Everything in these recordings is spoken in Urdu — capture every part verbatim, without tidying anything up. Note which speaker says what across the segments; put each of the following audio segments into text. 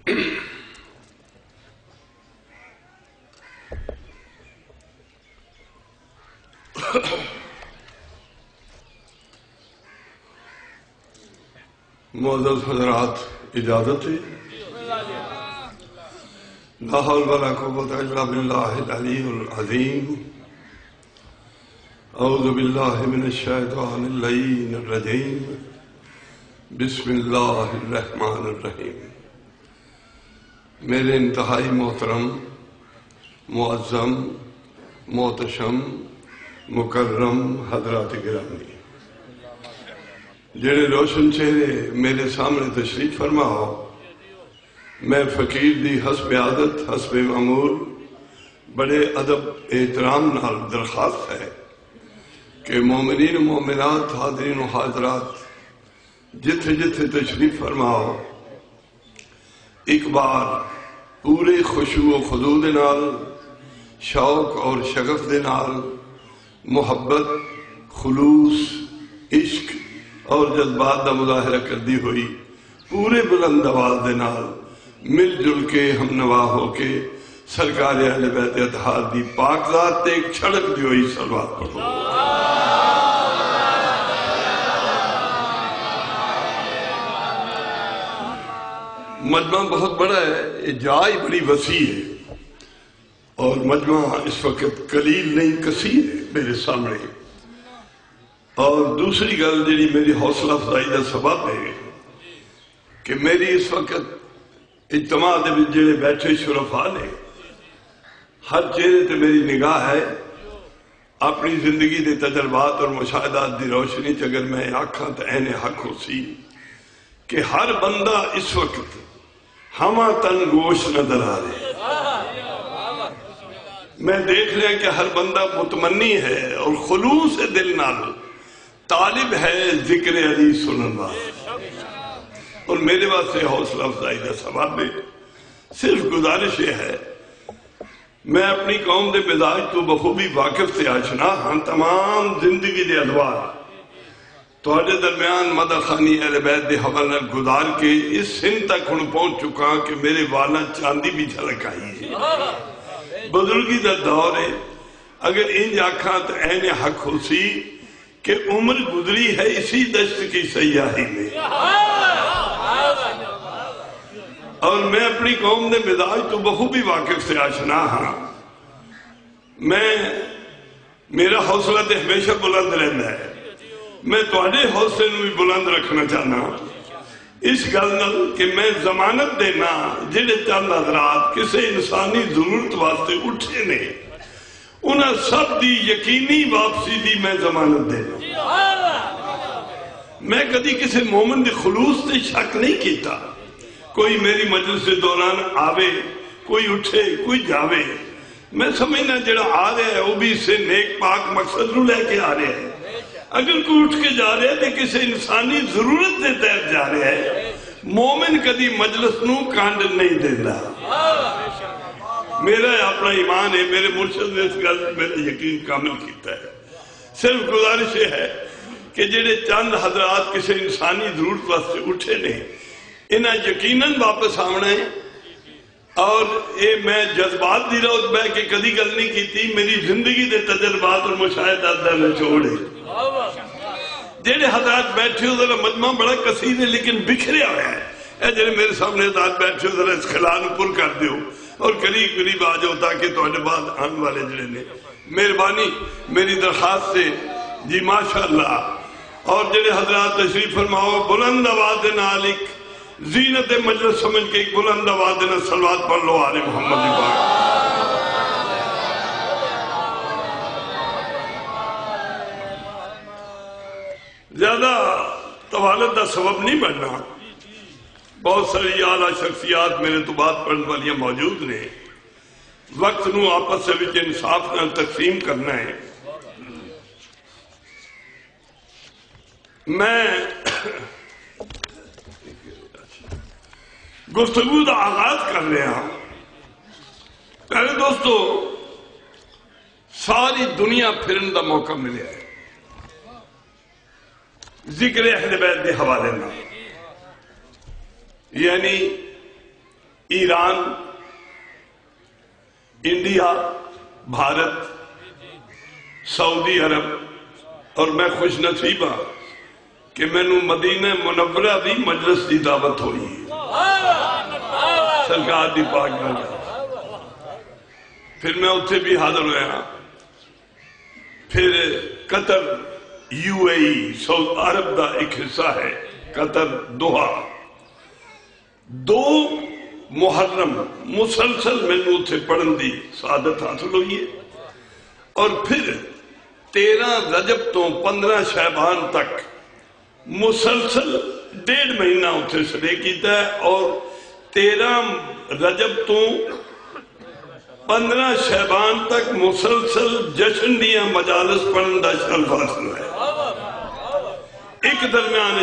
Speaker 1: معزز حضرات، اجازت ہے؟ لا حول ولا قوت الا باللہ العلی العظیم۔ اعوذ باللہ من الشیطان اللعین الرجیم، بسم اللہ الرحمن الرحیم۔ میرے انتہائی محترم، معظم، محتشم، مکرم حضرات گرامی، جڑے روشن چہرے میرے سامنے تشریف فرماؤ، میں فقیر دی حسب عادت حسب معمول بڑے ادب احترام نال درخواست ہے کہ مومنین و مومنات، حاضرین و حاضرات جتھے جتھے تشریف فرماؤ، ایک بار پورے خشوع و خضوع دے نال، شوق اور شغف دے نال، محبت، خلوص، عشق اور جذبات دا مظاہرہ کردی ہوئی پورے بلند آواز دے نال مل جل کے ہم نوا ہو کے سرکار اہل بیت اطہار دی پاک ذات تے ایک چھڑک دی ہوئی صلوات پڑھو۔ مجمع بہت بڑا ہے، یہ جائی بڑی وسیع ہے، اور مجمع اس وقت قلیل نہیں کثیر ہے میرے سامنے۔ اور دوسری گل جڑی میری حوصلہ افزائی دا سبب ہے کہ میری اس وقت اجتماع دے وچ جڑے بیٹھے شرفاء نے، ہر چہرے تے میری نگاہ ہے۔ اپنی زندگی دے تجربات اور مشاہدات دی روشنی چ اگر میں آکھاں تے عین حق ہو سی کہ ہر بندہ اس وقت ہما تن گوش نظر آ رہے۔ میں دیکھ رہا کہ ہر بندہ متمنی ہے اور خلوص دل نال طالب ہے ذکر علی سنن والا، اور میرے واسطے حوصلہ افزائی کا سبب ہے۔ صرف گزارش یہ ہے، میں اپنی قوم دے مزاج تو بخوبی واقف سے آشنا ہاں۔ تمام زندگی دے ادوار تواڈے درمیان مدح خانی اہل بیت دے حوالے گزار کے اس سن تک ہن پہنچ چکا کہ میرے والا چاندی بھی جھلک آئی ہے۔ بزرگی دا دور ہے، اگر انج آکھاں تو عین حق ہو سی کہ عمر گزری ہے اسی دشت کی سیاحی میں، اور میں اپنی قوم دے مزاج تو بخوبی واقف سے آشنا ہاں۔ میں میرا حوصلہ تے ہمیشہ بلند رہنا ہے، میں تواڈے حوصلے نو بھی بلند رکھنا چاہنا اس گل نال کہ میں ضمانت دینا جڑے چند حضرات کسے انسانی ضرورت واسطے اٹھے نے، انہاں سب دی یقینی واپسی دی میں ضمانت دینا۔ میں کدی کسی مومن دی خلوص تے شک نہیں کیتا۔ کوئی میری مجلس کے دوران آوے، کوئی اٹھے، کوئی جاوے، میں سمجھنا جڑا آ رہا ہے وہ بھی اسے نیک پاک مقصد نو لے کے آ رہا ہے۔ اگر کوئی اٹھ کے جا رہا ہے تو کسی انسانی ضرورت دے تحت جا رہا ہے۔ مومن کدی مجلس نو کانڈ نہیں دینا۔ میرا اپنا ایمان ہے، میرے مرشد نے اس گل میرا یقین کامل کیتا ہے۔ صرف گزارش یہ ہے کہ جڑے چند حضرات کسی انسانی ضرورت واسطے اٹھے نے، انہاں یقیناً واپس آونا ہے۔ اور اے میں جذبات دی روت بہ کے کدی گل نہیں کیتی، میری زندگی دے تجربات اور مشاہدات دا نچوڑ ہے۔ جڑے حضرات بیٹھے ہو ذرا مجمع بڑا کثیر ہے لیکن بکھریا ہوا ہے، اے جڑے میرے سامنے حضرات بیٹھے ہو ذرا اس خلا نو پر کر دیو اور قریب قریب آ جاؤ تاکہ تواڈے بعد آنے والے جڑے نے مہربانی میری درخواست سے جی ماشاءاللہ۔ اور جڑے حضرات تشریف فرماؤ بلند آواز دے نال ایک زینت مجلس سمجھ کے ایک بلند آواز دے نال صلوات پڑھ لو آل محمد دی پاک۔ زیادہ طوالت دا سبب نہیں بننا، بہت ساری اعلیٰ شخصیات میرے تو بات پڑھنے والیاں موجود نے، وقت نو آپس سے وچ انصاف نال تقسیم کرنا ہے۔ میں گفتگو دا آغاز کر رہا ہوں۔ پہلے دوستو ساری دنیا پھرن دا موقع ملے ہے ذکر اہل بیت دے حوالے نال، یعنی ایران، انڈیا، بھارت، سعودی عرب، اور میں خوش نصیب ہاں کہ میں نو مدینہ منورہ دی مجلس دی دعوت ہوئی سرکار دی پاک گل، پھر میں اتھے بھی حاضر ہویا، پھر قطر یو اے ای سعودی عرب دا ایک حصہ ہے قطر دوحہ، دو محرم مسلسل میں نے اتھے پڑھن دی سعادت حاصل ہوئی ہے، اور پھر تیرہ رجب تو پندرہ شعبان تک مسلسل ڈیڑھ مہینہ اتھے سڑے کیتا ہے، اور تیرہ رجب تو پندرہ شعبان تک مسلسل جشن دیا مجالس پڑھن دا شرف حاصل ہے۔ ایک درمیان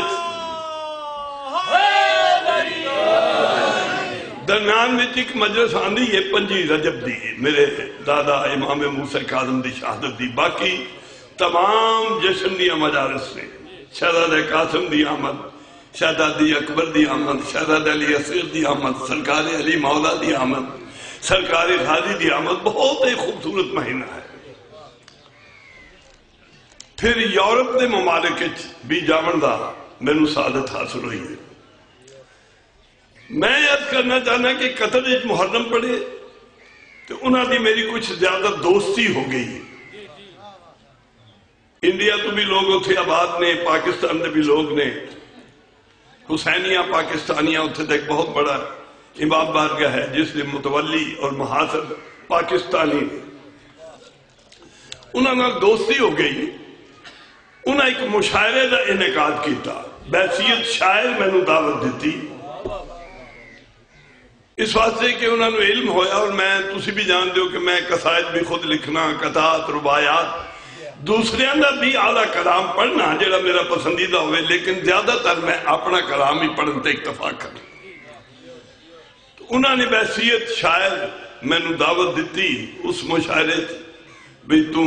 Speaker 1: درمیان میں ایک مجلس آندھی ہے پنجی رجب دی، میرے دادا امام موسیٰ کاظم دی شہادت دی، باقی تمام جشن دیا مجالس نے، شہزادہ قاسم دی آمد، شہزادی اکبر دی آمد، شہزادہ علی اصغر دی آمد، سرکار علی مولا دی آمد، سرکار غازی دی آمد، بہت ایک خوبصورت مہینہ ہے۔ پھر یورپ دے ممالک بھی جاون دا میں نو سعادت حاصل ہوئی ہے۔ میں یاد کرنا چاہنا کہ قطر ایک محرم پڑے تو انہاں دی میری کچھ زیادہ دوستی ہو گئی، انڈیا تو بھی لوگ اتھے آباد نے، پاکستان دے بھی لوگ نے، حسینیہ پاکستانیہ اتھے ایک بہت بڑا امام بارگاہ ہے جس نے متولی اور محاصر پاکستانی، انہاں نال دوستی ہو گئی، انہاں ایک مشاعرے دا انعقاد کیتا، بحیثیت شاعر میں نو دعوت دیتی، اس واسطے کہ انہوں نے علم ہویا، اور میں تسی بھی جان دیو کہ میں قصائد بھی خود لکھنا، قطعات، رباعیات، دوسرے اندر بھی اعلیٰ کلام پڑھنا جڑا میرا پسندیدہ ہوئے، لیکن زیادہ تر میں اپنا کلام ہی پڑھن تے اکتفا کر۔ تو انہوں نے بحیثیت شاعر میں نو دعوت دیتی اس مشاعرے بھی تو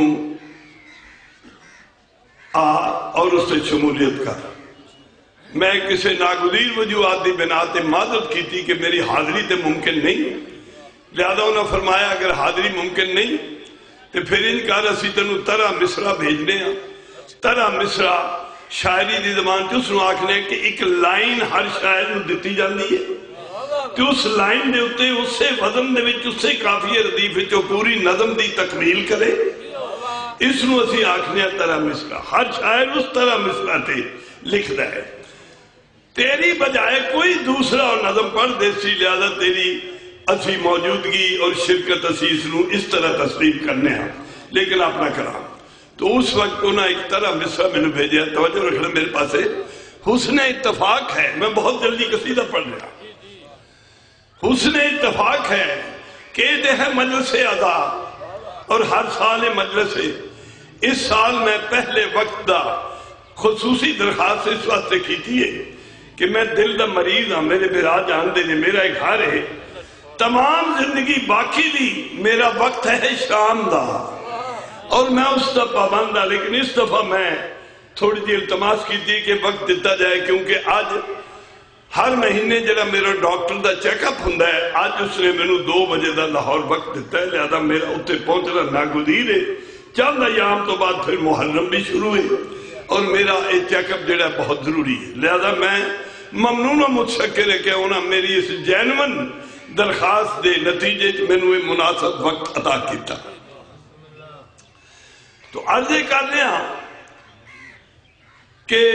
Speaker 1: آ اور اس سے شمولیت کر۔ میں کسی ناگزیر وجوہات دی بنا تے معذرت کی تھی کہ میری حاضری تے ممکن نہیں، لہذا انہوں نے فرمایا اگر حاضری ممکن نہیں تو پھر انکار اسی تنو ترہ مصرہ بھیجنے ہیں، ترہ مصرہ شاعری دی زبان تے اس نے آکھنے کہ ایک لائن ہر شاعر نے دیتی جاندی ہے، کہ اس لائن دے ہوتے اس سے وزن دے وچ اس سے کافی ردیف جو پوری نظم دی تکمیل کرے، اس نے اسی آکھنے ترہ مصرہ، ہر شاعر اس ترہ مصرہ تے لکھ رہا ہے، تیری بجائے کوئی دوسرا اور نظم پڑھ دے سی، لہذا تیری اسی موجودگی اور شرکت اسی اس نو اس طرح تصویر کرنے ہیں، لیکن اپنا کرام۔ تو اس وقت انہاں ایک طرح مصرہ میں نے بھیجیا، توجہ رکھنا میرے پاس ہے، حسن اتفاق ہے، میں بہت جلدی قصیدہ پڑھ رہا، حسن اتفاق ہے کہ دے ہے مجلس ادا، اور ہر سال مجلس ہے، اس سال میں پہلے وقت دا خصوصی درخواست اس وقت سے کی تھی ہے کہ میں دل دا مریض ہاں، میرے برا جان دے میرا ایک گھر ہے، تمام زندگی باقی دی میرا وقت ہے شام دا، اور میں اس دا پابند ہاں، لیکن اس دفعہ میں تھوڑی دی التماس کی تھی کہ وقت دیتا جائے، کیونکہ آج ہر مہینے جڑا میرا ڈاکٹر دا چیک اپ ہوندا ہے، آج اس نے مینوں دو بجے دا لاہور وقت دیتا ہے، لہذا میرا اتنے پہنچنا ناگزیر ہے، چند ایام تو بعد پھر محرم بھی شروع ہے، اور میرا یہ چیک اپ جڑا بہت ضروری ہے، لہذا میں ممنون و متشکر ہے کہ انہوں نے میری اس جینون درخواست دے نتیجے میں نے مناسب وقت عطا کیتا۔ تو عرض یہ کر رہے ہیں کہ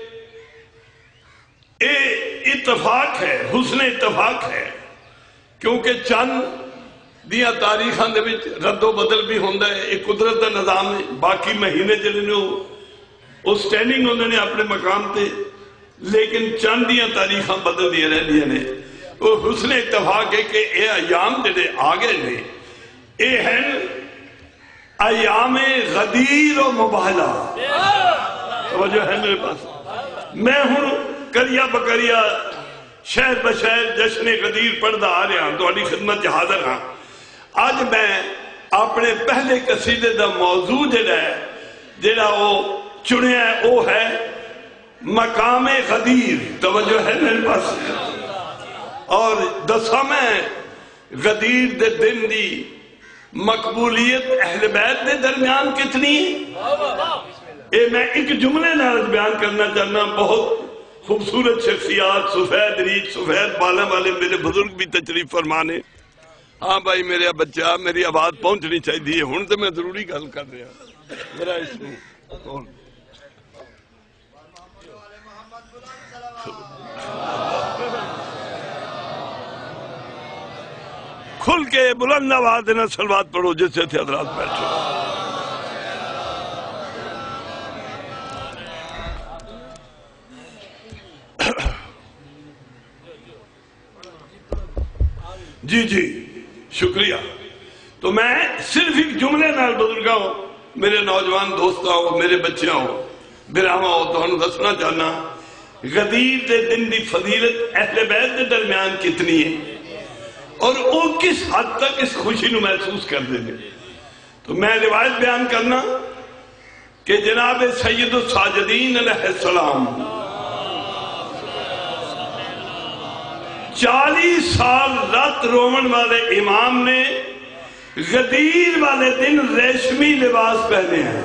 Speaker 1: اے اتفاق ہے، حسن اتفاق ہے، کیونکہ چند دیا تاریخاں دے وچ رد و بدل بھی ہوندا ہے، ایک قدرت دا نظام ہے، باقی مہینے جڑے نے وہ سٹینڈنگ ہوندے نے اپنے مقام تے، لیکن چند دیا تاریخاں بدل دیا رہ دیا نے، وہ حسن اتفاق ہے کہ اے ایام جڑے آگے نے، اے ہیں ایام غدیر و مباہلہ، توجہ ہے میرے پاس، میں ہوں کریا بکریا شہر بشہر جشن غدیر پڑھدا آ رہا ہوں، تو اڈی خدمت حاضر ہاں۔ آج میں اپنے پہلے قصیدے دا موضوع جڑا ہے جڑا وہ چنیا ہے وہ ہے مقام غدیر، توجہ ہے میرے پاس، اور دسا میں غدیر دے دن دی مقبولیت اہل بیت دے درمیان کتنی ہے؟ اے میں ایک جملے نال بیان کرنا چاہنا. بہت خوبصورت شخصیات سفید ریچھ سفید بالا والے میرے بزرگ بھی تشریف فرمانے. ہاں بھائی میرے بچہ میری آواز پہنچنی چاہیے. ہن تو میں ضروری گل کر رہا میرا اس کو کھل کے بلند آواز دینا صلوات پڑھو جس سے تھے حضرات بیٹھے. جی جی شکریہ. تو میں صرف ایک جملے نال بزرگا ہوں میرے نوجوان دوستا ہو میرے بچیاں ہو براہما ہو تو انہوں دسنا چاہنا غدیر دے دن دی فضیلت اہل بیت دے درمیان کتنی ہے اور وہ کس حد تک اس خوشی نو محسوس کر دیں گے. تو میں روایت بیان کرنا کہ جناب سید الساجدین علیہ السلام چالیس سال رات رومن والے امام نے غدیر والے دن ریشمی لباس پہنے ہیں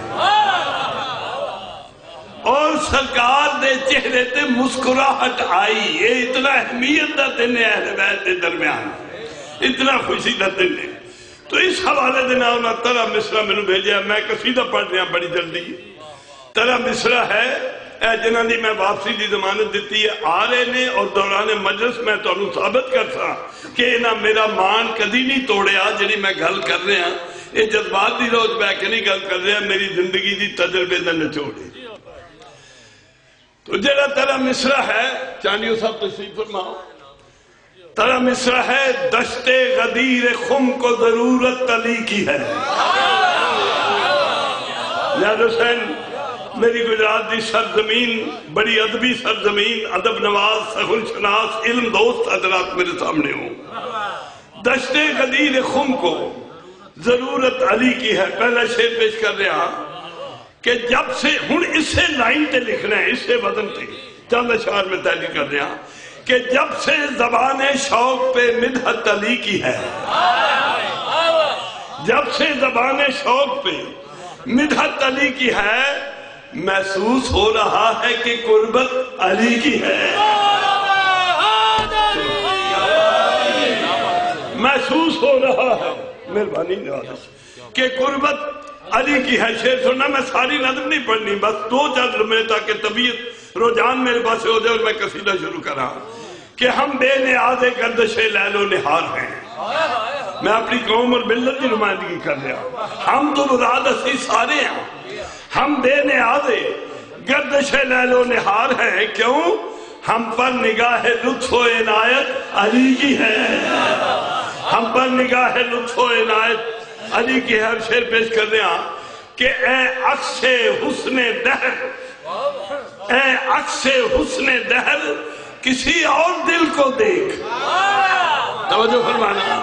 Speaker 1: اور سرکار دے چہرے تے مسکراہٹ آئی. یہ اتنا اہمیت دا دن ہے اہل بیت دے درمیان, اتنا خوشی دا دن ہے. تو اس حوالے دینا ہونا ترہ مصرہ میں نے بھیجا. میں قصیدہ پڑھ رہا بڑی جلدی. ترہ مصرہ ہے اے جنہاں دی میں واپسی دی ضمانت دیتی ہے آ رہے نے اور دوران مجلس میں تو انہوں ثابت کرتا کہ انہاں میرا مان کدی نہیں توڑیا جنہی میں گل کر رہے ہیں. یہ جذبات دی روز بے کے نہیں گل کر رہے ہیں میری زندگی دی تجربے دا نچوڑے. تو جڑا ترہ مصرہ ہے چانیو صاحب تشریف فرماؤ. ترہ مصرہ ہے دشت غدیر خم کو ضرورت علی کی ہے. نیاز حسین میری گجرات دی سرزمین بڑی ادبی سرزمین ادب نواز سخن شناس علم دوست حضرات میرے سامنے ہوں. دشت غدیر خم کو ضرورت علی کی ہے. پہلا شعر پیش کر رہا کہ جب سے ہن اسے لائن تے لکھنا ہے اسے وزن تے چند اشعار میں تحریر کر رہا کہ جب سے زبان شوق پہ مدحت علی کی ہے. جب سے زبان شوق پہ مدحت علی کی ہے محسوس ہو رہا ہے کہ قربت علی کی ہے. محسوس ہو رہا ہے مہربانی کہ قربت علی کی ہے. شعر سننا میں ساری نظم نہیں پڑھنی بس دو چار لمحے تاکہ طبیعت رجحان میرے پاس ہو جائے اور میں قصیدہ شروع کرا کہ ہم بے نیاز گردش لیل و نہار ہیں. میں اپنی قوم اور ملت کی نمائندگی کر رہا. ہم تو مراد اسی سارے ہیں. ہم بے نیاز گردش لیل و نہار ہیں کیوں ہم پر نگاہ لطف و عنایت علی کی ہے. ہم پر نگاہ لطف و عنایت علی کی ہر شعر پیش کر رہے ہیں کہ اے عکس حسن دہر اے عکس حسن دہر کسی اور دل کو دیکھ. توجہ فرمانا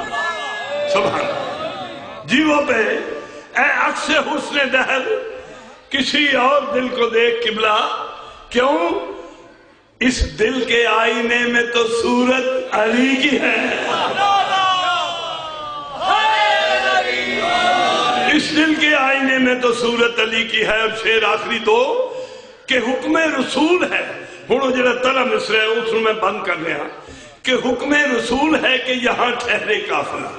Speaker 1: سبحان جی وہ پہ اے عکس حسن دہر کسی اور دل کو دیکھ. قبلہ کیوں اس دل کے آئینے میں تو صورت علی کی ہے. اس دل کے آئینے میں تو صورت علی کی ہے. اب شعر آخری دو کہ حکم رسول ہے. ہنو جنہا ترہ مصر ہے اس میں بند کر رہا کہ حکم رسول ہے کہ یہاں ٹھہرے قافلہ.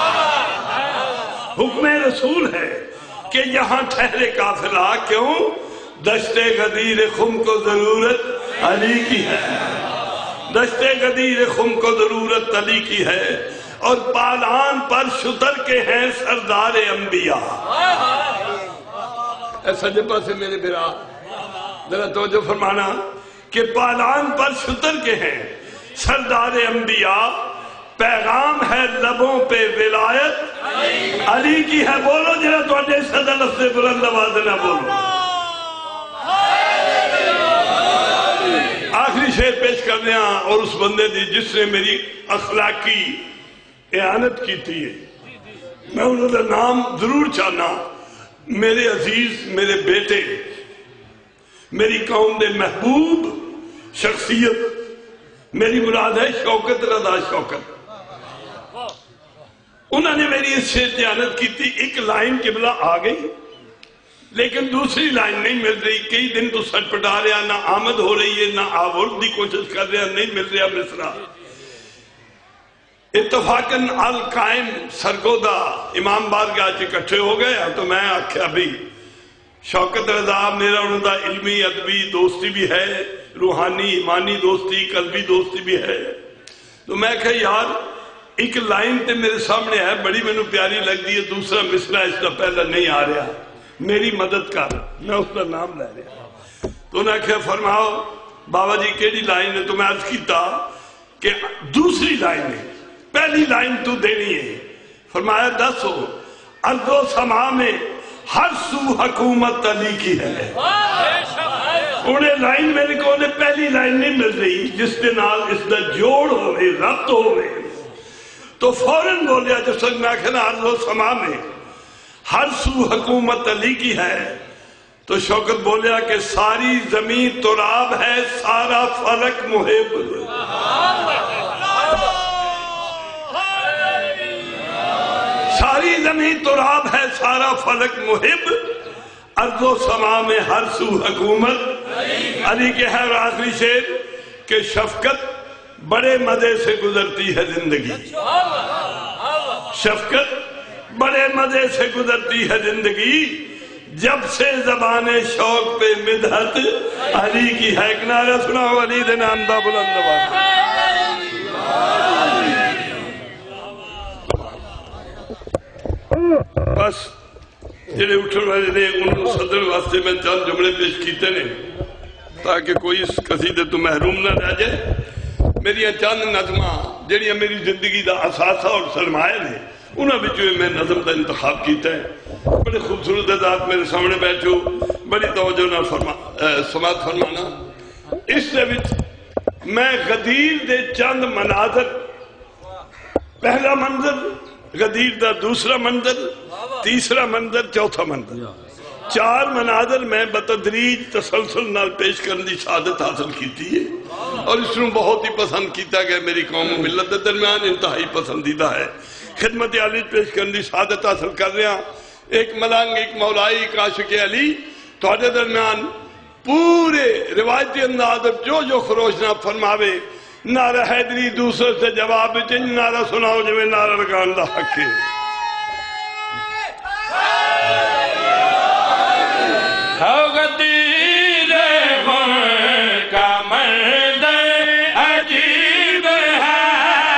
Speaker 1: حکم رسول ہے کہ یہاں ٹھہرے قافلہ کیوں دشت غدیر خم کو ضرورت علی کی ہے. دشت غدیر خم کو ضرورت علی کی ہے اور پالان پر شتر کے ہیں سردار انبیاء. ایسا جبہ سے میرے برا ذرا توجہ فرمانا کہ پالان پر شتر کے ہیں سردار انبیاء. پیغام ہے لبوں پہ ولایت علی کی ہے. بولو جنہا تو اٹھے صدا لفظ بلند آواز نہ بولو. آخری شعر پیش کر رہے ہیں اور اس بندے دی جس نے میری اخلاقی اعانت کی تھی میں انہوں نے نام ضرور چاہنا. میرے عزیز میرے بیٹے میری قوم دے محبوب شخصیت میری مراد ہے شوکت رضا شوکت. انہوں نے میری اس سے دیانت کی تھی. ایک لائن قبلہ آ گئی لیکن دوسری لائن نہیں مل رہی. کئی دن تو سٹ پٹا رہا, نہ آمد ہو رہی ہے, نہ آورد کی کوشش کر رہا, نہیں مل رہا مصرع. اتفاقاً القائم سرگودہ امام بارگاہ چ اکٹھے ہو گئے تو میں آکھیا بھی شوکت رضا میرا انہوں دا علمی ادبی دوستی بھی ہے, روحانی ایمانی دوستی قلبی دوستی بھی ہے. تو میں کہا یار ایک لائن تے میرے سامنے ہے بڑی میں نے پیاری لگ دی ہے, دوسرا مصرع اس کا پہلا نہیں آ رہا, میری مدد کر. میں اس کا نام لے رہا. تو انہوں نے کہا فرماؤ بابا جی کیڑی لائن ہے؟ تو میں عرض کیتا کہ دوسری لائن ہے, پہلی لائن تو دینی ہے. فرمایا دس ہو ارض و سما میں ہر سو حکومت علی کی ہے. انہیں لائن میرے کو انہیں پہلی لائن نہیں مل رہی جس کے نال اس دا جوڑ ہوئے ربط ہوئے. تو فوراً بولیا جب سن میں کہنا ارض و سما میں ہر سو حکومت علی کی ہے. تو شوکت بولیا کہ ساری زمین تراب ہے سارا فلک محب. ساری زمین تراب ہے سارا فلک محب, ارض و سما میں ہر سو حکومت علی کے ہے. اور آخری شعر کہ شفقت بڑے مزے سے گزرتی ہے زندگی, شفقت بڑے مزے سے گزرتی ہے زندگی, جب سے زبان شوق پہ مدحت علی کی ہے. ایک نعرہ سناؤ علی دے نام دا بلند آواز. بس جڑے اٹھن والے نے انہوں صدر واسطے میں چند جملے پیش کیتے نے تاکہ کوئی اس قصیدے تو محروم نہ رہ جائے. میری چند نظماں جڑیاں میری زندگی دا اساسہ اور سرمایہ نے انہاں وچوں میں نظم دا انتخاب کیتا ہے. بڑے خوبصورت ذات میرے سامنے بیٹھو, بڑی توجہ نہ فرما سماعت فرمانا. اس دے وچ میں غدیر دے چند مناظر, پہلا منظر غدیر دا, دوسرا منظر, تیسرا منظر, چوتھا منظر, چار مناظر میں بتدریج تسلسل نال پیش کرنے دی سعادت حاصل کیتی ہے. اور اس نے بہت ہی پسند کیتا گیا, میری قوم و ملت کے درمیان انتہائی پسندیدہ ہے. خدمت علی پیش کرنے دی سعادت حاصل کر رہے ہیں. ایک ملنگ, ایک مولائی, ایک عاشق علی تھوڑے درمیان پورے روایتی انداز جو جو خروش نہ فرماوے. نعرہ حیدری دوسرے سے جواب چنج نعرہ سناؤ جو میں نعرہ لگان دا حق ہے.
Speaker 2: غدیر غم کا منظر عجیب ہے,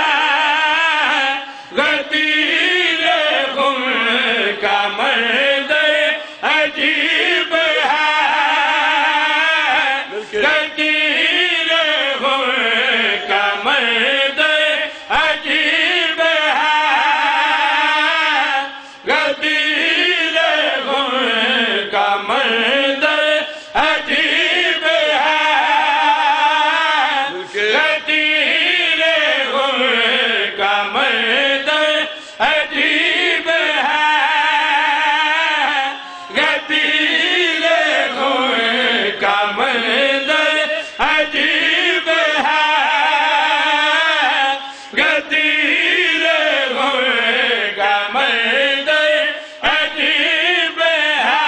Speaker 2: غدیر غم کا منظر عجیب ہے, غدیر غم کا منظر عجیب ہے, غدیر غم کا منظر عجیب ہے, غدیر غم کا منظر عجیب ہے, غدیر غم کا منظر عجیب ہے, غدیر غم کا منظر عجیب ہے.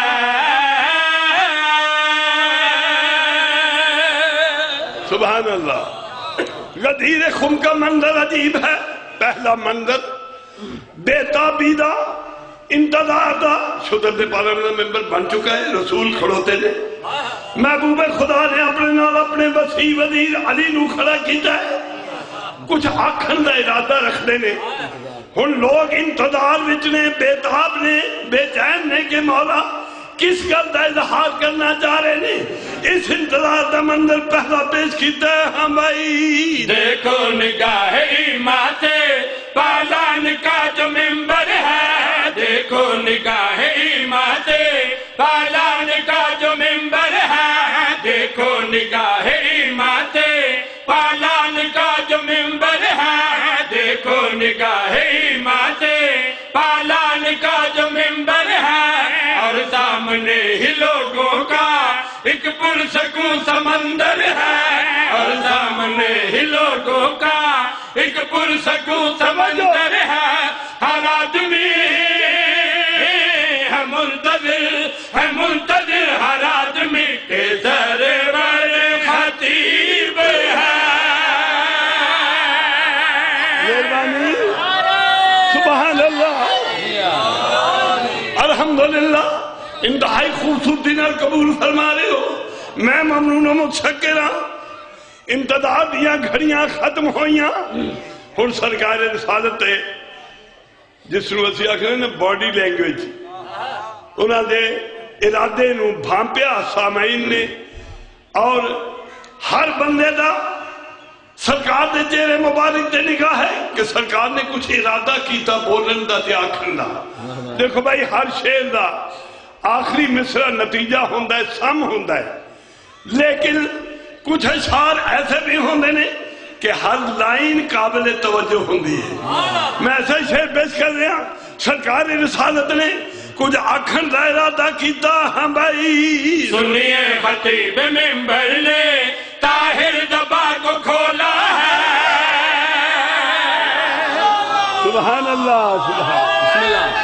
Speaker 1: سبحان اللہ. غدیر خم کا منظر عجیب ہے. پہلا منظر بے تابیدہ انتظار دا. شدر دے پارلیمنٹ ممبر بن چکا ہے, رسول کھڑوتے نے, محبوب خدا نے اپنے نال اپنے وسیع وزیر علی نو کھڑا کیتا ہے. کچھ آکھن دا ارادہ رکھتے نے. ہن لوگ انتظار وچ نے, بے تاب نے, بے چین نے کہ مولا کس گل دا اظہار کرنا چاہ رہے نے. اس انتظار دا منظر پہلا پیش کیتا ہے. ہاں بھائی
Speaker 2: دیکھو نگاہ ایمات پالان کا جو ممبر ہے, دیکھو نگاہ ایمات پالان کا جو ممبر ہے, دیکھو نگاہ ایمات پالان کا جو ممبر ہے, دیکھو نگاہ ایمات پالان کا جو ممبر ہے, اور دامن سامنے ہی لوگوں کا ایک پرسکون سمندر ہے، اور سامنے ہی لوگوں کا ایک پرسکون سمندر ہے، ہر آدمی ہے منتظر ہے منتظر ہر آدمی کے سرور خطیب ہے۔
Speaker 1: مہربانی، سبحان اللہ، الحمدللہ، انتہائی خوبصورتی نال قبول فرما رہے ہو، میں ممنون و متشکر ہاں۔ امتداد دیا گھڑیاں ختم ہوئیاں، ہن سرکار رسالت ہے جس نو اسی آکھنے نا باڈی لینگویج، انہاں دے ارادے نو بھانپیا سامعین نے، اور ہر بندے دا سرکار دے چہرے مبارک دے نگاہ ہے کہ سرکار نے کچھ ارادہ کیتا بولن دا تے آکھن دا۔ دیکھو بھائی، ہر شعر دا آخری مصرع نتیجہ ہوندہ ہے، سم ہوندہ ہے، لیکن کچھ اشعار ایسے بھی ہوندے نے کہ ہر لائن قابل توجہ ہوندی ہے۔ میں ایسا شعر پیش کر رہا، سرکار رسالت نے کچھ آکھن دا ارادہ کیتا، ہاں بھائی
Speaker 2: سنیے خطیب منبر نے طاہر زباں کو کھولا ہے۔
Speaker 1: سبحان اللہ، سبحان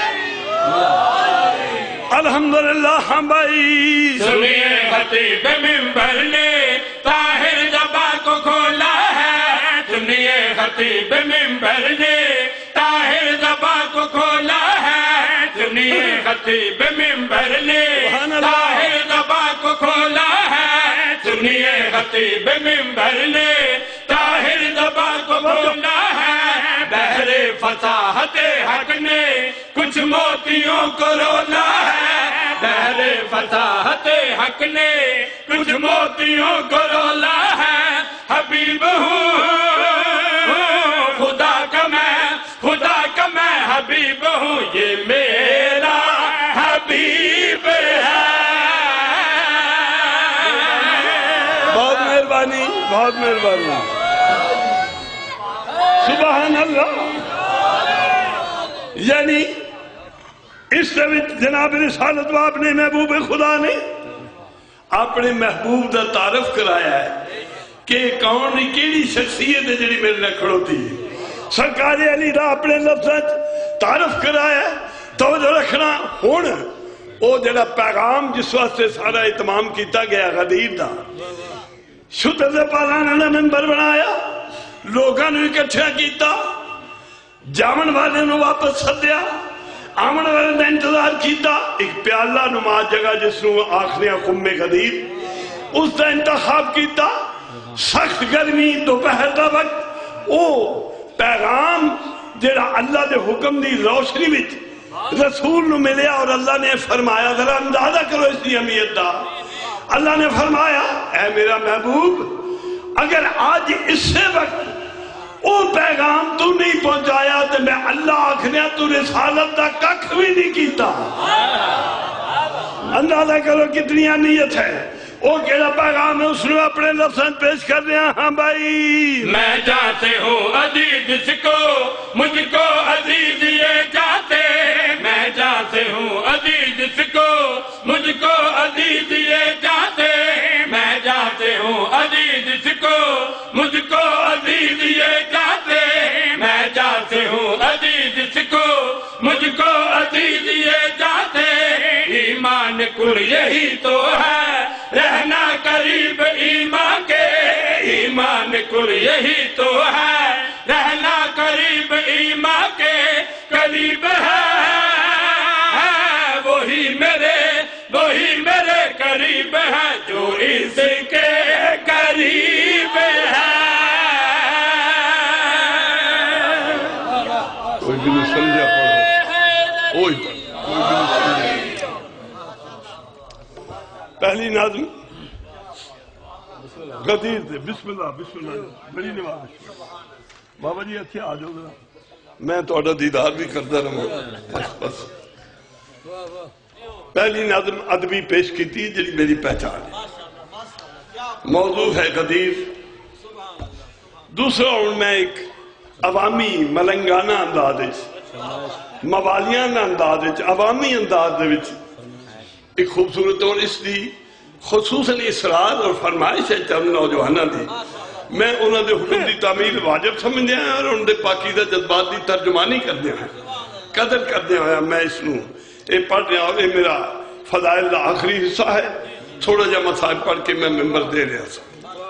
Speaker 1: الحمدللہ، ہاں بھائی
Speaker 2: سنیے خطیب منبر نے طاہر زباں کو کھولا ہے، سنیے خطیب منبر نے طاہر زباں کو کھولا ہے، سنیے خطیب منبر نے طاہر زباں کو کھولا ہے، سنیے خطیب منبر نے طاہر زباں کو کھولا ہے، بحر فصاحت حق نے کچھ موتیوں کو رولا ہے، بحر فصاحت حق نے کچھ موتیوں کو رولا ہے، حبیب ہوں خدا کا میں، خدا کا میں حبیب ہوں، یہ میرا حبیب ہے۔
Speaker 1: بہت مہربانی، بہت مہربانی، سبحان اللہ۔ یعنی اس طرح جناب رسالت باپ نے محبوب خدا نے اپنے محبوب دا تعارف کرایا ہے کہ کون کیڑی شخصیت ہے جڑی میرے نال کھڑوتی ہے۔ سرکار علی دا اپنے لفظ تعارف کرایا ہے، توجہ رکھنا۔ ہن او جڑا پیغام جس واسطے سارا اہتمام کیتا گیا غدیر دا، شدت پالانا نے منبر بنایا، لوگاں نو اکٹھا کیتا، جامن والے نو واپس سدیا، آمن والے نے انتظار کیتا، ایک پیالہ نما جگہ جس نو آخری خم غدیر، اس دا انتخاب کیتا، سخت گرمی دوپہر دا وقت، او پیغام جڑا اللہ دے حکم دی روشنی وچ رسول نو ملیا، اور اللہ نے فرمایا، ذرا اندازہ کرو اس کی اہمیت دا، اللہ نے فرمایا اے میرا محبوب اگر آج اس سے وقت او پیغام تو نہیں پہنچایا تو میں اللہ آکھنیا تو رسالت دا ککھ بھی نہیں کیتا۔ اندازہ کرو کتنی نیت ہے۔ او کیڑا پیغام ہے، اس نے اپنے لفظاں پیش کر رہے ہیں۔ ہاں بھائی،
Speaker 2: میں جاتے ہوں عزیز جس کو مجھ کو عزیز یہ جاتے، میں جاتے ہوں عزیز جس کو مجھ کو عزیز یہ جاتے، میں جاتے ہوں عزیز جس کو مجھ کو عزیز یہ جاتے، میں جاتے ہوں عزیز جس کو مجھ کو عزیز یہ جاتے، ایمان کل یہی تو ہے رہنا قریب ایمان کے، ایمان کل یہی تو ہے رہنا قریب ایمان کے، قریب ہے وہی میرے وہی میرے قریب ہے جو اس کے قریب ہے۔
Speaker 1: کوئی بھی نہیں سمجھا پڑھو، کوئی بھی نہیں سمجھا۔ پہلی نظم غدیر دے، بسم اللہ بسم اللہ، بڑی نواز بابا جی اتھے آ جاؤ ذرا، میں تہاڈا دیدار بھی کرتا رہوں۔ بس بس پہلی نظم ادبی پیش کیتی جڑی میری پہچان ہے، موضوع ہے غدیر۔ دوسرا ہوں میں ایک عوامی ملنگانہ انداز وچ، موالیانہ انداز وچ، عوامی انداز وچ ایک خوبصورت اور اس دی خصوصاً اصرار اور فرمائش ہے چند نوجوانوں دی میں انہوں دے حکم دی تعمیل واجب سمجھدے ہیں اور ان دے پاکیزہ جذبات دی ترجمانی کردے ہیں قدر کردے ہیں میں اس نو اے پڑھ رہا ہوں اے میرا فضائل دا آخری حصہ ہے تھوڑا جا مسائل پڑھ کے میں ممبر دے رہا سا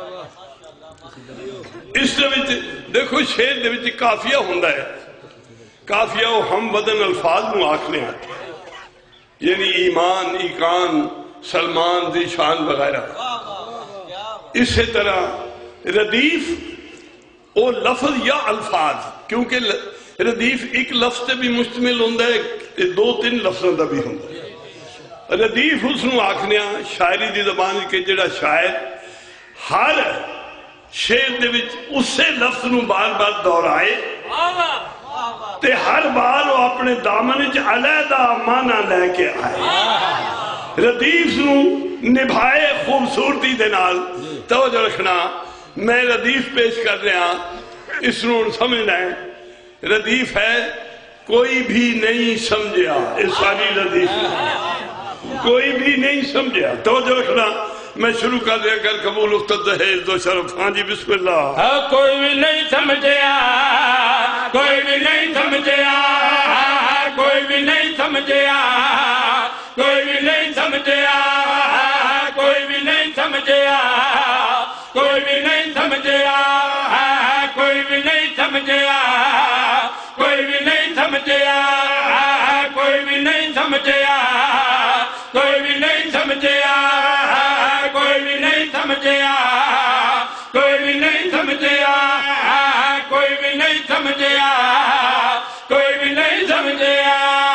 Speaker 1: اس دے وچ دیکھو شعر دے وچ کافیہ ہوندا ہے کافیہ و ہم بدن الفاظ نو آکھنے ہیں یعنی ایمان ایقان سلمان دی شان وغیرہ اسی طرح ردیف او لفظ یا الفاظ کیونکہ ردیف ایک لفظ تے بھی مشتمل ہوندہ ہے دو تین لفظوں دا بھی ہوندہ ہے ردیف اس نو آکھنیا شاعری دی زبان کے جڑا شاعر ہر شعر دے وچ اسے لفظ نو بار بار دہرائے تے ہر بار وہ اپنے دامن وچ علیحدہ معنی لے کے آئے ردیف نو نبھائے خوبصورتی دے نال توجہ رکھنا میں ردیف پیش کر رہا اس نو سمجھنا ہے ردیف ہے کوئی بھی نہیں سمجھیا اس ساری ردیف کوئی بھی نہیں سمجھیا توجہ رکھنا میں شروع کر دیا کر قبول اختت دہیز دو شرف ہاں جی بسم اللہ
Speaker 2: کوئی بھی نہیں سمجھیا کوئی بھی نہیں سمجھیا کوئی بھی نہیں سمجھیا کوئی بھی نہیں سمجھیا کوئی بھی نہیں سمجھیا کوئی بھی نہیں سمجھیا کوئی بھی نہیں سمجھیا کوئی بھی نہیں سمجھیا کوئی بھی نہیں سمجھیا کوئی بھی نہیں سمجھیا کوئی بھی نہیں سمجھیا کوئی بھی نہیں سمجھیا کوئی بھی نہیں سمجھیا کوئی بھی نہیں سمجھیا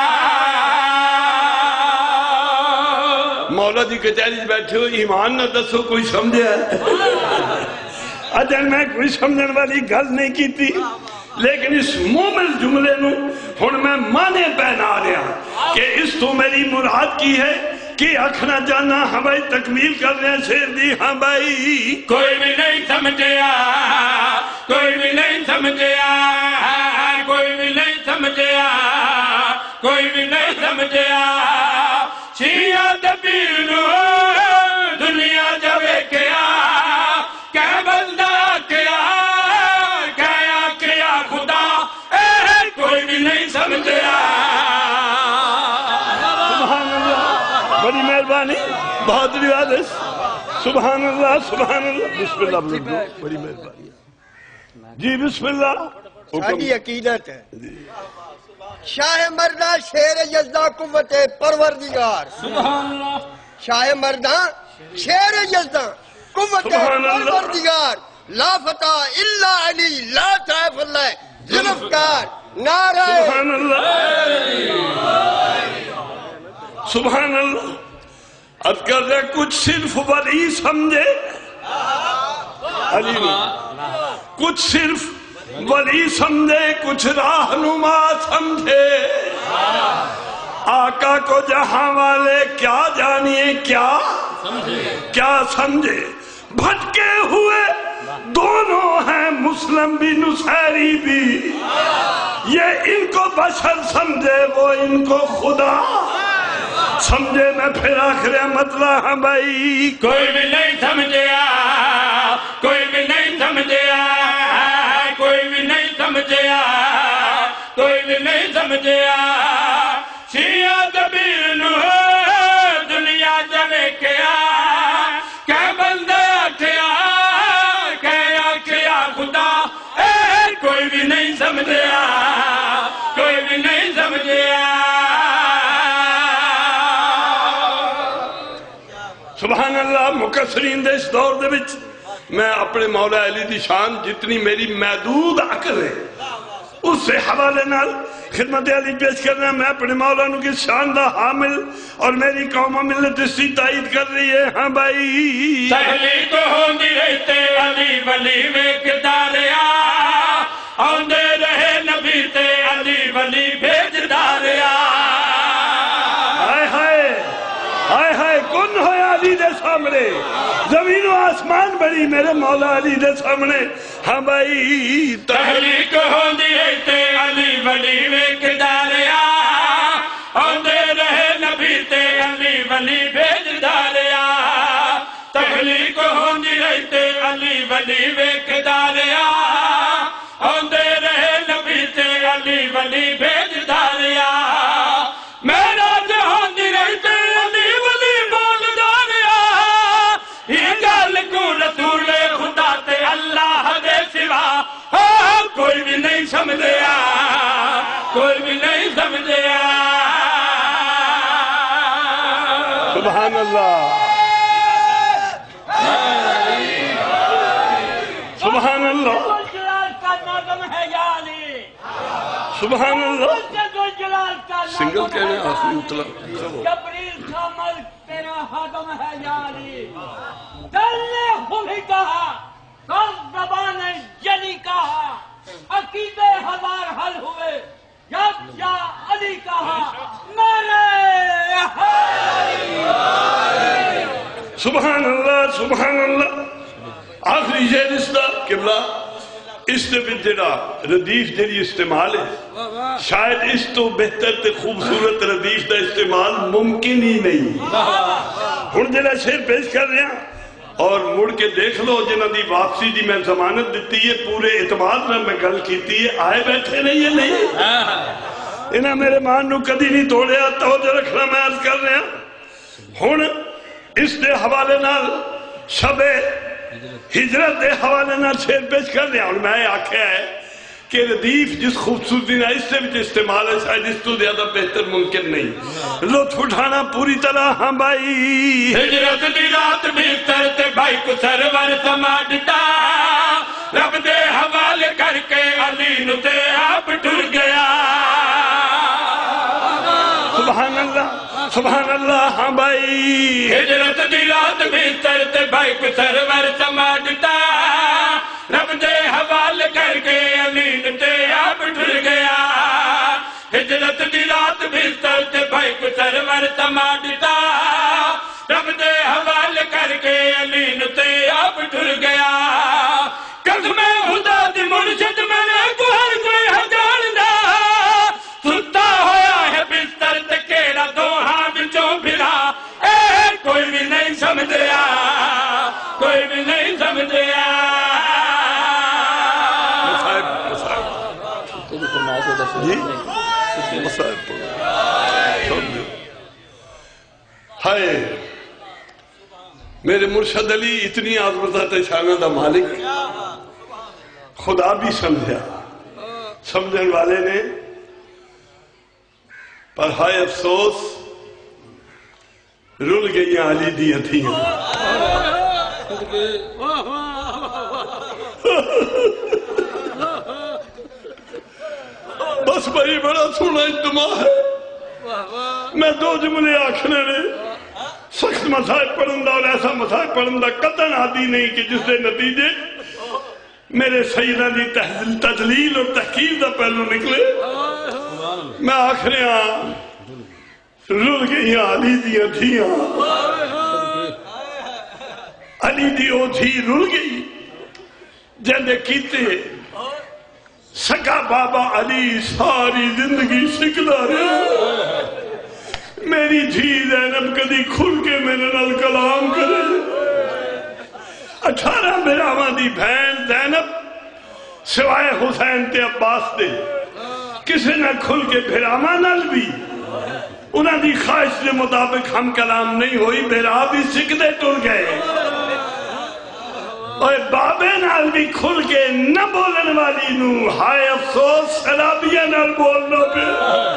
Speaker 1: مولا جی کچہری بیٹھے ہو ایمان نہ دسو کوئی سمجھے اجل میں کوئی سمجھن والی گل نہیں کی تھی لیکن اس مومن جملے نو ہن میں مانے پہنا رہا کہ اس تو میری مراد کی ہے کہ اکھنا جانا ہاں بھائی تکمیل کر رہے ہیں شیر دی ہاں بھائی
Speaker 2: کوئی بھی نہیں سمجھیا کوئی بھی نہیں سمجھیا کوئی بھی نہیں سمجھیا کوئی بھی نہیں سمجھیا شیعہ دبیر نو دنیا جوے کیا کہ بندہ کیا کیا کیا خدا اے کوئی بھی نہیں سمجھیا
Speaker 1: سبحان اللہ بڑی مہربانی بہت ریاض سبحان اللہ سبحان اللہ بسم اللہ بلدو بڑی مہربانی جی بسم اللہ
Speaker 3: ساری عقیدت ہے شاہ مردہ شیر یزدہ قوت پروردگار
Speaker 2: سبحان اللہ
Speaker 3: شاہ مردہ شیر یزدہ قوت پروردگار لا فتح الا علی لا طائف اللہ ذلفکار نعرہ
Speaker 1: سبحان اللہ سبحان اللہ اب کر رہے کچھ صرف ولی سمجھے علی نے کچھ صرف ولی سمجھے کچھ راہنما سمجھے آقا کو جہاں والے کیا جانیے کیا کیا سمجھے بھٹکے ہوئے دونوں ہیں مسلم بھی نصیری بھی یہ ان کو بشر سمجھے وہ ان کو خدا سمجھے میں پھر آخر مطلع ہاں بھائی
Speaker 2: کوئی بھی نہیں سمجھیا کوئی بھی نہیں سمجھیا کوئی بھی نہیں سمجھیا کوئی بھی نہیں سمجھیا شیعہ دبیر نو دنیا جوے کیا کہ بندہ کیا کیا کیا خدا اے کوئی بھی نہیں سمجھیا کوئی بھی نہیں سمجھیا
Speaker 1: سبحان اللہ مکسرین دے اس دور دے بچ میں اپنے مولا علی دی شان جتنی میری محدود عقل ہے اس سے حوالے نال خدمت علی پیش کرنا میں اپنے مولا نو کی شان دا حامل اور میری قوم ملت اس کی تائید کر رہی ہے ہاں بھائی
Speaker 2: سہلی تو ہوندی رہتے علی ولی ویکداریا آندے رہے نبی تے علی ولی بھیجداریا
Speaker 1: ہائے ہائے ہائے ہائے کن ہویا علی دے سامنے زمین و آسمان بڑی میرے مولا علی دے سامنے ہاں بھائی
Speaker 2: تحلیق ہوندی رہتے علی ولی ویکداریا آندے رہے نبی تے علی ولی بھیج داریا تخلیق ہوندی رہتے علی ولی ویکھ داریا ہوندے رہے نبی تے علی ولی بھیج داریا میرا جہان دی رہتے علی ولی بول داریا یہ گل کو رسول خدا تے اللہ دے سوا کوئی بھی نہیں سمجھیا کوئی بھی نہیں سمجھیا
Speaker 1: سبحان اللہ سبحان اللہ سبحان اللہ سنگل کہنے آخری اتلا
Speaker 4: جبریل کا ملک تیرا حاکم ہے یا علی دل نے خود ہی کہا کل زبان جلی کہا عقیدے ہزار حل ہوئے جب یا علی کہا میرے
Speaker 1: سبحان اللہ سبحان اللہ آخری یہ رشتہ قبلہ اس نے بھی جڑا ردیف جڑی استعمال ہے شاید اس تو بہتر تے خوبصورت ردیف دا استعمال ممکن ہی نہیں ہن جڑا شعر پیش کر رہے ہیں اور مڑ کے دیکھ لو جنہاں دی واپسی دی میں ضمانت دیتی ہے پورے اعتماد میں میں گل کیتی ہے آئے بیٹھے نہیں ہے نہیں انہاں میرے مان نو کدی نہیں توڑیا توجہ رکھنا میں عرض کر رہے ہیں ہن اس دے حوالے نال شب ہجرت دے حوالے نال شعر پیش کر رہے ہیں اور میں آکھیا ہے کہ ردیف جس خوبصورتی نہ اس سے بھی استعمال ہے شاید اس تو زیادہ بہتر ممکن نہیں لطف اٹھانا پوری طرح ہاں بھائی
Speaker 2: ہجرت دی رات بستر تے بھائی کو سرور سماٹتا رب دے حوالے کر کے علی نو تے آپ ٹر گیا
Speaker 1: سبحان اللہ سبحان اللہ ہاں بھائی
Speaker 2: ہجرت دی رات بستر تے بھائی کو سرور سماٹتا رب دے حوالے کر کے علی نو تے آپ ٹر گیا ہجرت دی رات بستر تے بھائی کو سرور سماٹتا رب دے حوالے کر کے علی نو تے آپ ٹر گیا قسم خدا دی مرشد میں نے کو ہر کوئی ہجاندا ستا ہویا ہے بستر تے کیڑا دو ہاں وچوں پھرا اے کوئی بھی نہیں سمجھیا کوئی بھی نہیں سمجھیا
Speaker 1: ہائے میرے مرشد علی اتنی عظمت شانہ دا مالک خدا بھی سمجھا سمجھن والے نے پر ہائے افسوس رل گئی علی دی ہتھیاں بس بھائی بڑا سونا اجتماع ہے میں دو جملے آکھنے نے سخت مسائل پڑھندہ اور ایسا مسائل پڑھندہ قطن عادی نہیں کہ جس دے نتیجے میرے سیدہ دی تجلیل اور تحقیق دا پہلو نکلے میں آخرے ہاں رل گئی علی دیاں تھیاں علی دی او تھی رل گئی جندے کیتے سکا بابا علی ساری زندگی سکھدا رہے میری دھی زینب کدی کھل کے میرے نال کلام کرے اٹھارہ براواں دی بہن زینب سوائے حسین تے عباس دے کسی نہ کھل کے براواں نال بھی انہاں دی خواہش کے مطابق ہم کلام نہیں ہوئی برا بھی سکھدے ٹر گئے اور بابے نال بھی کھل کے نہ بولن والی نو ہائے افسوس سلابیہ نال بولنا پہ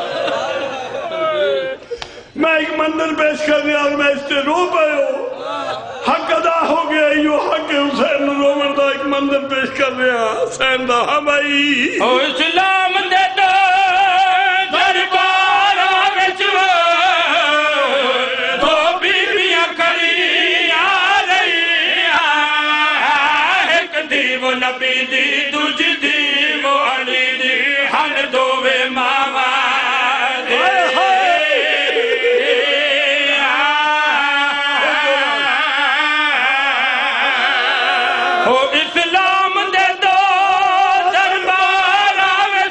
Speaker 1: میں ایک منظر پیش کرنے اور میں اس سے رو پائے ہو حق ادا ہو گیا یو حق حسین رو مردہ ایک منظر پیش کر رہے ہیں حسین دا ہاں بھائی
Speaker 2: او اسلام دے دو دربار آگچ دو بیبیاں کری آ رہی ایک دیو نبی دی دوج دیو علی دی ہن دووے ماما اسلام دے دو دربار آوے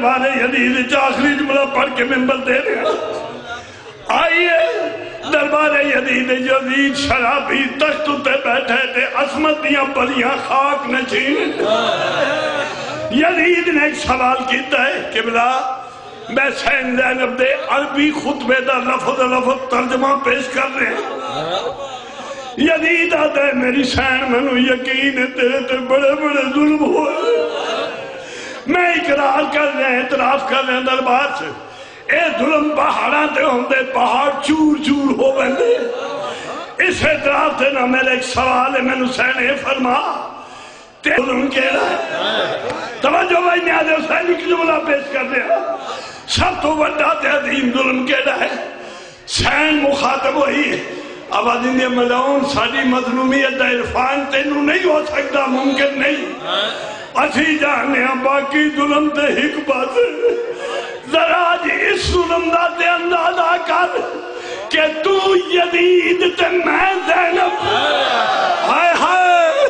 Speaker 1: دربار یزید آخری جملہ پڑھ کے منبر دے رہے ہیں. آئیے دربار یزید یزید شرابی تخت تے بیٹھے تھے عصمت دیاں پریاں خاک نشین. یزید نے ایک سوال کیتا ہے قبلہ میں سین زینب دے عربی خطبے دا لفظ لفظ ترجمہ پیش کر رہے ہیں. یزید آتا ہے میری سین میں نو یقین ہے تیرے تے بڑے بڑے ظلم ہوئے. میں اقرار کر رہے ہیں اعتراف کر رہے ہیں دربار سے اے ظلم پہاڑاں تے ہوندے پہاڑ چور چور ہو بندے. اس اعتراف سے نہ میرے ایک سوال ہے میں نو سین اے فرما تے ظلم کہہ رہا ہے. توجہ بھائی نیاز حسین کی جملہ پیش کر رہے ہیں سب تو بڑا تے عظیم ظلم کہہ رہا ہے. سین مخاطب ہوئی ہے اب آدھیں دے ملعون ساری مظلومیت دا عرفان تینوں نہیں ہو سکتا ممکن نہیں. اسی جانے ہیں باقی ظلم تے حکمت ذرا جی اس ظلم دا تے اندازہ کر کہ تو یزید تے میں زینب ہائے ہائے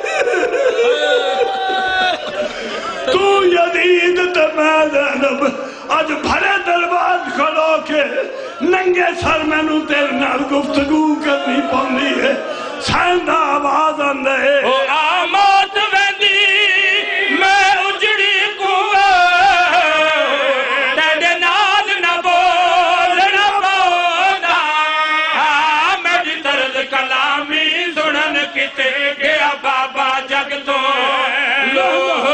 Speaker 1: تو یزید تے میں زینب آج بھرے دربار کھڑو کے ننگے سر میں نو تیر نال گفتگو کرنی پڑنی ہے. سیندہ آواز اندے
Speaker 2: او آمات ویندی میں اجڑی کوئے تیرے نال نہ بول نہ بولا میری طرز کلامی سنن کتے گیا بابا جگ تو لو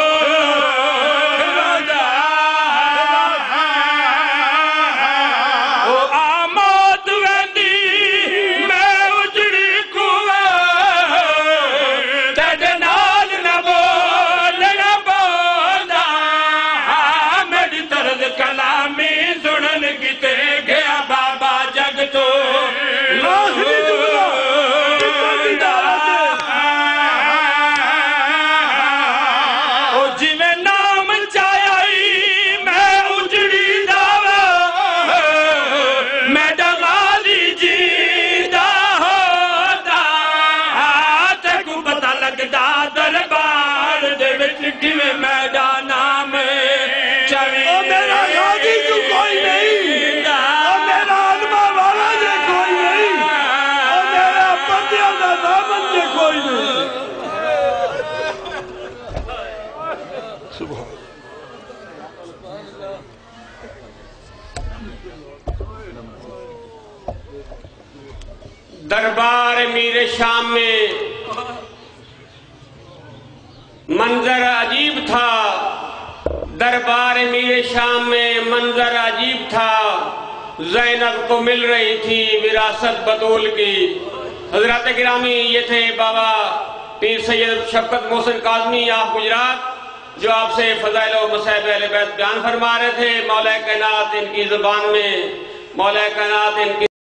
Speaker 2: دربار میر شام میں منظر عجیب تھا. دربار میر شام میں منظر عجیب تھا. زینب کو مل رہی تھی وراثت بطول کی. حضرات گرامی یہ تھے بابا پیر سید شفقت محسن کاظمی آپ گجرات جو آپ سے فضائل و مصائب اہل بیت بیان فرما رہے تھے. مولا کائنات ان کی زبان میں مولا کائنات ان کی